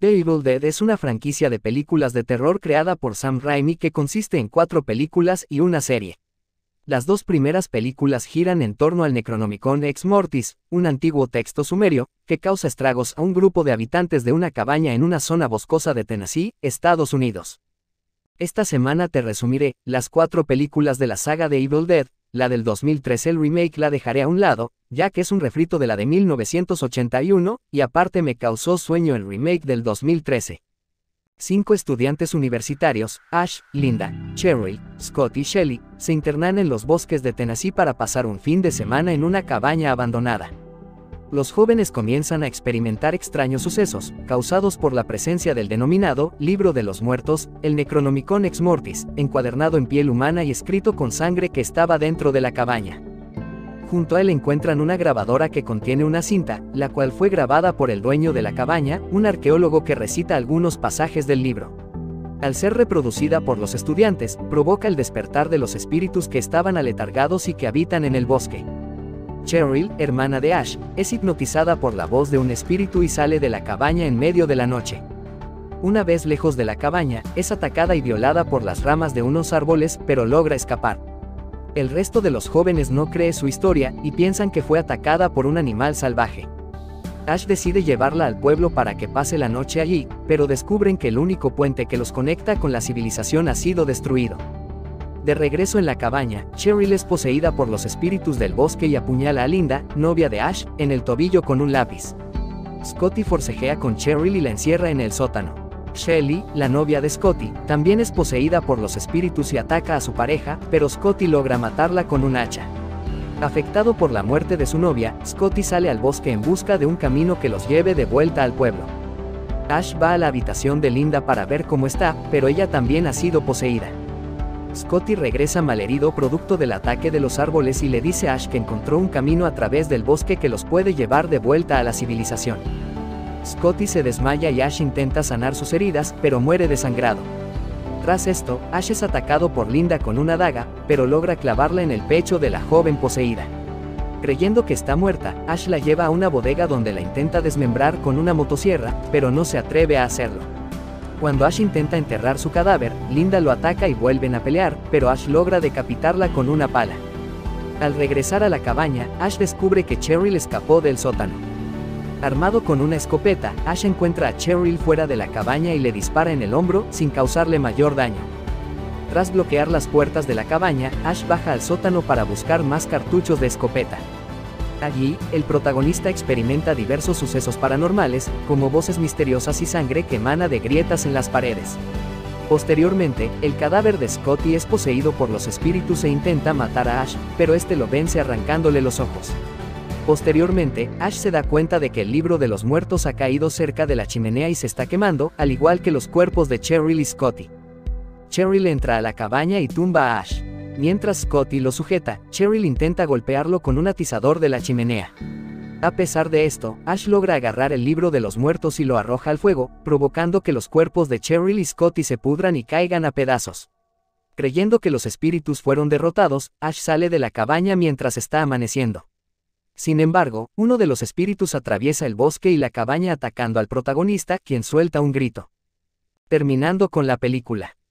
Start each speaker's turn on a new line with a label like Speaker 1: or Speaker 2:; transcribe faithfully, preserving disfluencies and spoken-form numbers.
Speaker 1: The Evil Dead es una franquicia de películas de terror creada por Sam Raimi que consiste en cuatro películas y una serie. Las dos primeras películas giran en torno al Necronomicon Ex Mortis, un antiguo texto sumerio, que causa estragos a un grupo de habitantes de una cabaña en una zona boscosa de Tennessee, Estados Unidos. Esta semana te resumiré las cuatro películas de la saga de Evil Dead. La del dos mil trece el remake la dejaré a un lado, ya que es un refrito de la de mil novecientos ochenta y uno, y aparte me causó sueño el remake del dos mil trece. Cinco estudiantes universitarios, Ash, Linda, Cheryl, Scott y Shelly, se internan en los bosques de Tennessee para pasar un fin de semana en una cabaña abandonada. Los jóvenes comienzan a experimentar extraños sucesos, causados por la presencia del denominado Libro de los Muertos, el Necronomicon Ex Mortis, encuadernado en piel humana y escrito con sangre que estaba dentro de la cabaña. Junto a él encuentran una grabadora que contiene una cinta, la cual fue grabada por el dueño de la cabaña, un arqueólogo que recita algunos pasajes del libro. Al ser reproducida por los estudiantes, provoca el despertar de los espíritus que estaban aletargados y que habitan en el bosque. Cheryl, hermana de Ash, es hipnotizada por la voz de un espíritu y sale de la cabaña en medio de la noche. Una vez lejos de la cabaña, es atacada y violada por las ramas de unos árboles, pero logra escapar. El resto de los jóvenes no cree su historia, y piensan que fue atacada por un animal salvaje. Ash decide llevarla al pueblo para que pase la noche allí, pero descubren que el único puente que los conecta con la civilización ha sido destruido. De regreso en la cabaña, Cheryl es poseída por los espíritus del bosque y apuñala a Linda, novia de Ash, en el tobillo con un lápiz. Scotty forcejea con Cheryl y la encierra en el sótano. Shelly, la novia de Scotty, también es poseída por los espíritus y ataca a su pareja, pero Scotty logra matarla con un hacha. Afectado por la muerte de su novia, Scotty sale al bosque en busca de un camino que los lleve de vuelta al pueblo. Ash va a la habitación de Linda para ver cómo está, pero ella también ha sido poseída. Scotty regresa malherido producto del ataque de los árboles y le dice a Ash que encontró un camino a través del bosque que los puede llevar de vuelta a la civilización. Scotty se desmaya y Ash intenta sanar sus heridas, pero muere desangrado. Tras esto, Ash es atacado por Linda con una daga, pero logra clavarla en el pecho de la joven poseída. Creyendo que está muerta, Ash la lleva a una bodega donde la intenta desmembrar con una motosierra, pero no se atreve a hacerlo. Cuando Ash intenta enterrar su cadáver, Linda lo ataca y vuelven a pelear, pero Ash logra decapitarla con una pala. Al regresar a la cabaña, Ash descubre que Cheryl escapó del sótano. Armado con una escopeta, Ash encuentra a Cheryl fuera de la cabaña y le dispara en el hombro, sin causarle mayor daño. Tras bloquear las puertas de la cabaña, Ash baja al sótano para buscar más cartuchos de escopeta. Allí, el protagonista experimenta diversos sucesos paranormales, como voces misteriosas y sangre que emana de grietas en las paredes. Posteriormente, el cadáver de Scotty es poseído por los espíritus e intenta matar a Ash, pero este lo vence arrancándole los ojos. Posteriormente, Ash se da cuenta de que el libro de los muertos ha caído cerca de la chimenea y se está quemando, al igual que los cuerpos de Cheryl y Scotty. Cheryl entra a la cabaña y tumba a Ash. Mientras Scotty lo sujeta, Cheryl intenta golpearlo con un atizador de la chimenea. A pesar de esto, Ash logra agarrar el libro de los muertos y lo arroja al fuego, provocando que los cuerpos de Cheryl y Scotty se pudran y caigan a pedazos. Creyendo que los espíritus fueron derrotados, Ash sale de la cabaña mientras está amaneciendo. Sin embargo, uno de los espíritus atraviesa el bosque y la cabaña atacando al protagonista, quien suelta un grito. Terminando con la película.